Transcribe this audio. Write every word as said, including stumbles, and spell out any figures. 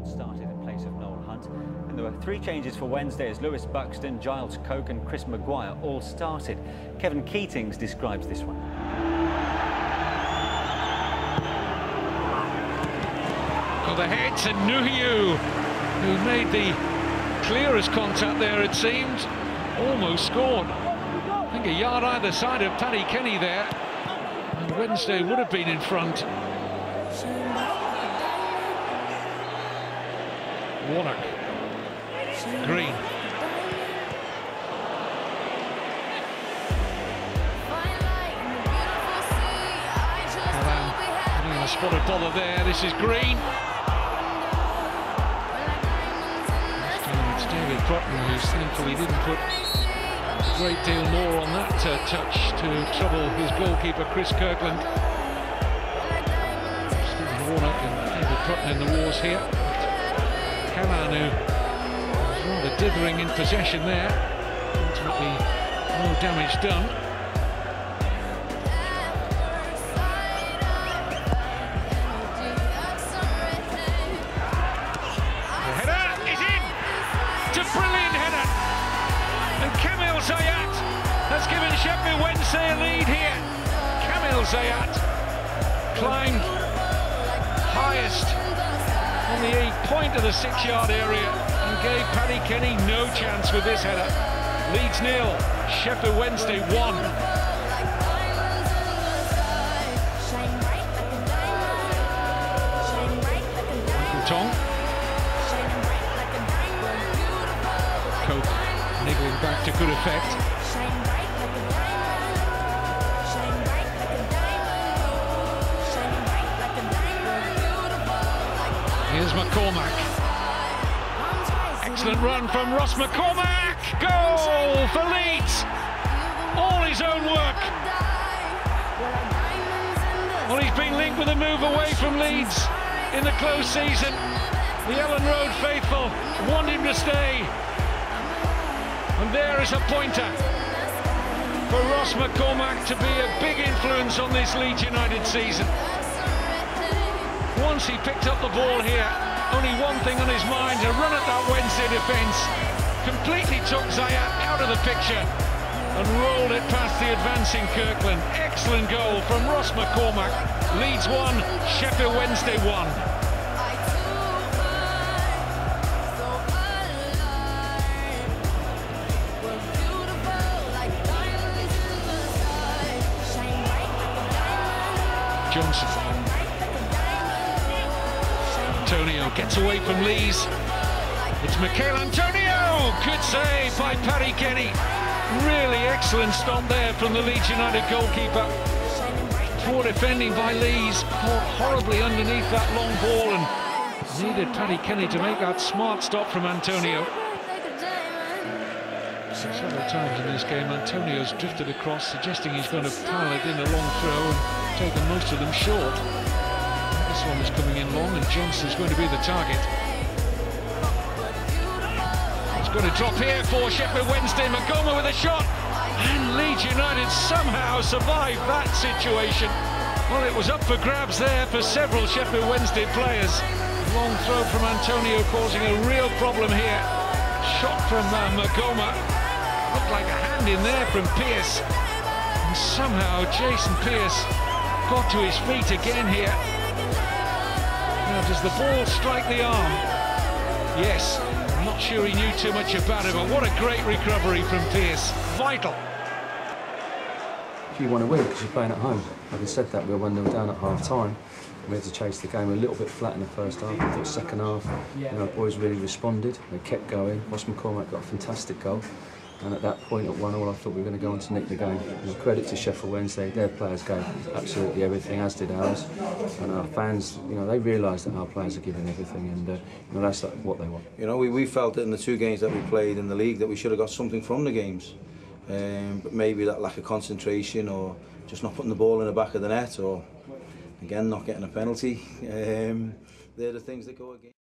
Shesterfield started in place of Noel Hunt. And there were three changes for Wednesday as Lewis Buxton, Giles Coke and Chris Maguire all started. Kevin Keatings describes this one. Well, the head to Nuhiu, who made the clearest contact there, it seemed. Almost scored. I think a yard either side of Paddy Kenny there. And Wednesday would have been in front. Warnock. Green. Alan putting in a spotted bother there. This is Green. It's David Brighton, who thankfully didn't put a great deal more on that uh, touch to trouble his goalkeeper, Chris Kirkland. Stephen Warnock and David Brighton in the wars here. Cameron, who was rather dithering in possession there. Ultimately, no damage done. The header is in! It's a brilliant header! And Kamil Zayatte has given Sheffield Wednesday a lead here. Kamil Zayatte climbed highest on the point of the six-yard area and gave Paddy Kenny no chance with this header. Leeds nil, Sheffield Wednesday one. Tong. Coke niggling back to good effect. Here's McCormack. Excellent run from Ross McCormack. Goal for Leeds. All his own work. Well, he's been linked with a move away from Leeds in the close season. The Elland Road faithful want him to stay. And there is a pointer for Ross McCormack to be a big influence on this Leeds United season. Once he picked up the ball here, only one thing on his mind, a run at that Wednesday defence. Completely took Zayatte out of the picture and rolled it past the advancing Kirkland. Excellent goal from Ross McCormack. Leeds one, Sheffield Wednesday one. Johnson. Antonio gets away from Leeds. It's Michail Antonio! Good save by Paddy Kenny. Really excellent stop there from the Leeds United goalkeeper. Poor defending by Leeds. Caught horribly underneath that long ball and needed Paddy Kenny to make that smart stop from Antonio. Several times in this game, Antonio's drifted across, suggesting he's going to pile it in a long throw and taken most of them short. This one is coming in long and Johnson's going to be the target. It's going to drop here for Sheffield Wednesday. Magoma with a shot. And Leeds United somehow survived that situation. Well, it was up for grabs there for several Sheffield Wednesday players. Long throw from Antonio causing a real problem here. Shot from uh, Magoma. Looked like a hand in there from Pearce. And somehow Jason Pearce got to his feet again here. Now, does the ball strike the arm? Yes. I'm not sure he knew too much about it, but what a great recovery from Pearce. Vital. You want to win because you're playing at home. Having said that, we were one nil down at half time. We had to chase the game a little bit flat in the first half. I thought second half, you know, boys really responded. They kept going. Ross McCormack got a fantastic goal. And at that point, at one all, I thought we were going to go on to nick the game. You know, credit to Sheffield Wednesday, their players gave absolutely everything, as did ours. And our fans, you know, they realised that our players are giving everything, and uh, you know, that's what they want. You know, we, we felt that in the two games that we played in the league that we should have got something from the games. Um, but maybe that lack of concentration, or just not putting the ball in the back of the net, or, again, not getting a penalty. Um, they're the things that go against.